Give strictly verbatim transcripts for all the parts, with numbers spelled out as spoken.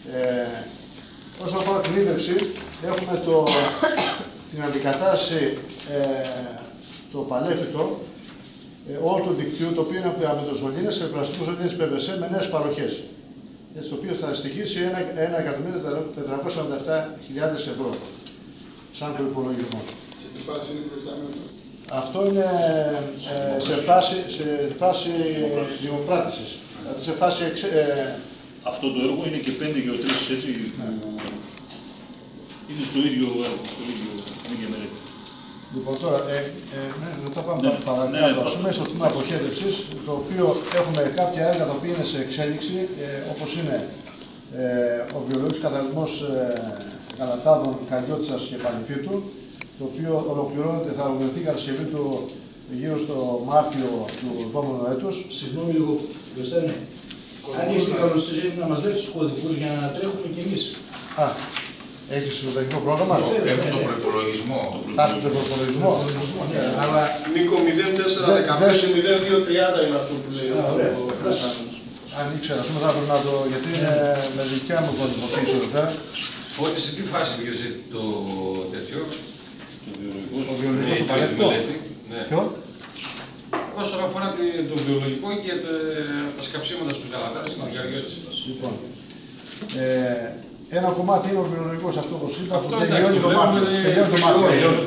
Ε, όσον αφορά την ίδρυψη, έχουμε το, την αντικατάσταση ε, στο Παλέφυτο ε, όλο το δικτύο, το οποίο είναι από το Ζολίνες σε πλαστικούς Ζολίνες πι βι σι με νέες παροχές. Έτσι, το οποίο θα στοιχήσει ένα εκατομμύριο τετρακόσιες σαράντα επτά χιλιάδες ευρώ σαν προϋπολογισμό. Σε τι φάση είναι προϊστάμενο? Αυτό είναι ε, σε φάση, σε φάση δημοπράτησης. Δηλαδή σε φάση εξ, ε, αυτό το έργο είναι και πέντε γεωτρήσεις, έτσι, ναι. που είναι στο ίδιο έργο, στο ίδιο, ίδια μελέτη. Λοιπόν, τώρα, ε, ε, ναι, μετά πάμε ναι, παρακάτω, ναι, ας πούμε, στο τμήμα αποχέτευσης, το οποίο έχουμε κάποια έργα τα οποία είναι σε εξέλιξη, ε, όπως είναι ε, ο βιολογικός καταλυμός ε, γαλατάδων Καριότσας και Παλαιφίτου, το οποίο ολοκληρώνεται, θα ολοκληρωθεί η κατασκευή του γύρω στο Μάρτιο του επόμενου έτους. Συγγνώμη λίγο, Χριστένε. Αν έχεις την καλοσύνη να μας δώσεις τους κωδικούς για να τρέχουμε κι εμείς. Α, έχεις το τεχνικό πρόγραμμα. Έχουν τον προϋπολογισμό. Έχει τον προϋπολογισμό. Αλλά Νίκο μηδέν τέσσερα δεκαπέντε μηδέν δύο τριάντα είναι αυτό που λέει. Αν ήξερα, ας πούμε, θα έπρεπε να το, γιατί είναι με δικιά μου κωδικοποίηση εδώ πέρα. Ότι σε τι φάση πήγε το τέτοιο? Ο βιολογικός στο Παλέφυτο. Ποιο? Όσον αφορά το βιολογικό και τα σκαψίματα στους γαλατάδες και στις καριώτες. Λοιπόν, ε, ένα κομμάτι είναι ο βιολογικός, αυτό όπως είπα, αυτό που τελειώνει το Μάρτιο. Τελειώνει το Μάρτιο.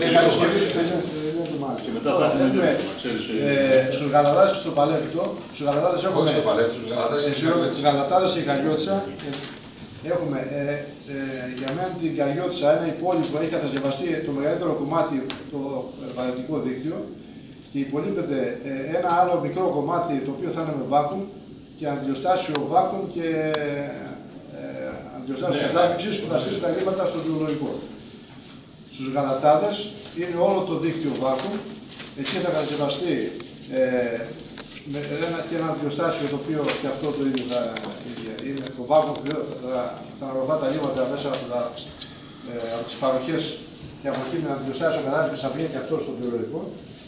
Και μετά θα έχουμε, ξέρεις... Στους γαλατάδες και στο Παλέφυτο, στους γαλατάδες έχουμε... Όχι στο Παλέφυτο, στους γαλατάδες και στους γαλατάδες και Καριώτσα. Έχουμε ε, ε, για μένα την Καριώτσα, ένα υπόλοιπο που έχει κατασκευαστεί το μεγαλύτερο κομμάτι, το βαρετικό δίκτυο, και υπολείπεται ε, ένα άλλο μικρό κομμάτι το οποίο θα είναι με βάκουμ και αντιοστάσιο βάκουμ και ε, αντιοστάσιο ναι, κατάρτιξης που θα στήσει τα λίμματα στο βιολογικό. Στους γαλατάδες είναι όλο το δίκτυο βάκουμ, εκεί θα κατασκευαστεί ε, με ένα, και ένα αντιοστάσιο το οποίο και αυτό το ίδιο θα είναι το βάκουμ που θα, θα αναλογά τα λίμματα μέσα από, τα, ε, από τις παροχές και από εκεί με αντιοστάσιο κατάρτιξης θα βγαίνει και αυτό στο βιολογικό.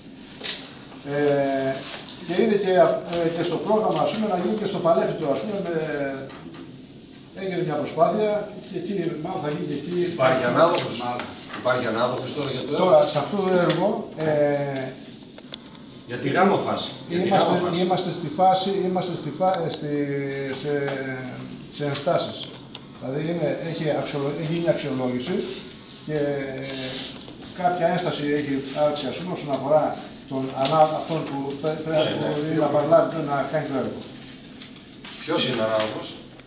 Ε, και είναι και, ε, και στο πρόγραμμα, ας πούμε, να γίνει και στο Παλέφυτο, ας πούμε, με, έγινε μια προσπάθεια και εκεί, μάλλον θα γίνει και εκεί... Υπάρχει ανάδοχος, υπάρχει ανάδοχος τώρα για το έργο. Τώρα, σε αυτό το έργο, ε, για τη γάμο φάση. Είμαστε, φάση. είμαστε στη φάση, είμαστε στη φα, στη, σε, σε ενστάσεις. Δηλαδή, είναι, έχει, αξιολο, έχει γίνει αξιολόγηση και κάποια ένσταση έχει άρξει, ας πούμε, όσον αφορά τον αυτόν που πρέπει ναι, ναι, να παραλάβει να κάνει το έργο. Ποιος είναι ανάλογος?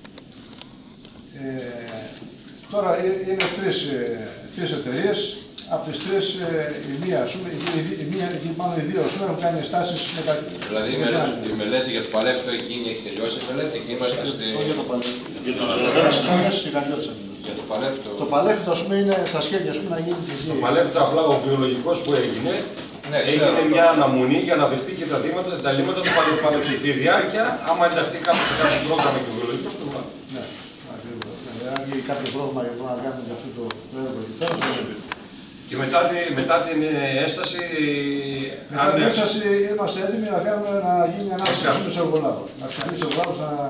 Ε, τώρα είναι τρεις, τρεις εταιρείες. Από τις τρεις η μία, ας πούμε, η μία, μάλλον οι δύο, ας πούμε, έχουν κάνει στάσεις με τα... Δηλαδή η μελέτη, η μελέτη για το Παλέφυτο εκείνη έχει τελειώσει η μελέτη και είμαστε στη... Όχι για το Παλέφυτο. Για το Παλέφυτο. Για το Παλέφυτο. Το Παλέφυτο, ας πούμε, είναι στα σχέδια, ας πούμε, να γίνει και το Παλέφυτο απλά ο βιολογικός που έγινε, ναι, έγινε ξέρω, μια αναμονή για να δεχτεί και τα, δήματα, τα λίμματα του Παλέφυτο. Στη διάρκεια, άμα ενταχθεί κάποιος σε κάποιο πρόγραμμα και ο βιολογικός, το βάλει. Ναι, ακριβώς. Αν γίνει κάποιο πρόγραμμα για να κάνουμε για αυτό το έργο εκεί πέρα, και μετά, μετά την έσταση, μετά την έσταση είμαστε έτοιμοι να, κάνουμε, να γίνει ανάπτυξη στους εργολάβους. Να ξεκινήσει ο εργολάβος να